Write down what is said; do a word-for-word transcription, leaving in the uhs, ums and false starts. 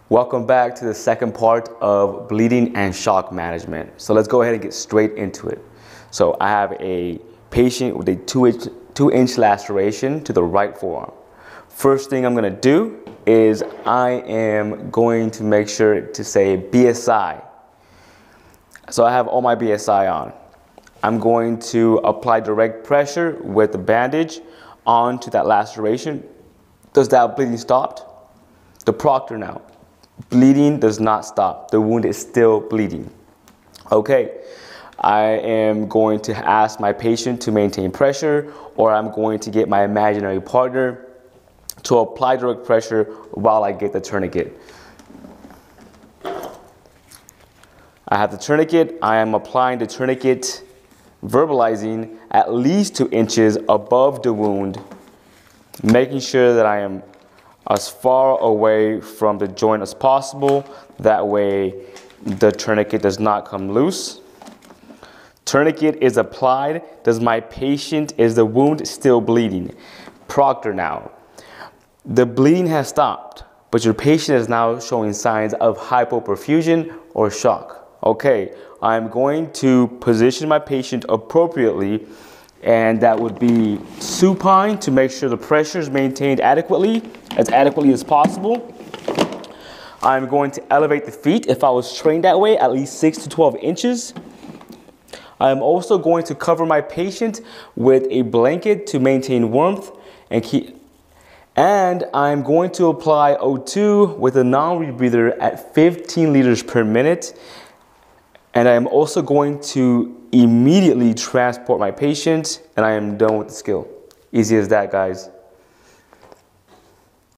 Welcome back to the second part of bleeding and shock management. So let's go ahead and get straight into it. So I have a patient with a two inch, two inch laceration to the right forearm. First thing I'm gonna do is I am going to make sure to say B S I. So I have all my B S I on. I'm going to apply direct pressure with the bandage onto that laceration. Does that bleeding stop? The proctor now. Bleeding does not stop. The wound is still bleeding. Okay, I am going to ask my patient to maintain pressure, or I'm going to get my imaginary partner to apply direct pressure while I get the tourniquet. I have the tourniquet. I am applying the tourniquet, verbalizing at least two inches above the wound, making sure that I am as far away from the joint as possible. That way the tourniquet does not come loose. Tourniquet is applied. Does my patient, is the wound still bleeding? Proctor now. The bleeding has stopped, but your patient is now showing signs of hypoperfusion or shock. Okay, I'm going to position my patient appropriately, and that would be supine to make sure the pressure is maintained adequately, as adequately as possible. I'm going to elevate the feet, if I was trained that way, at least six to twelve inches. I'm also going to cover my patient with a blanket to maintain warmth and keep, and I'm going to apply O two with a non-rebreather at fifteen liters per minute. And I am also going to immediately transport my patient, and I am done with the skill. Easy as that, guys.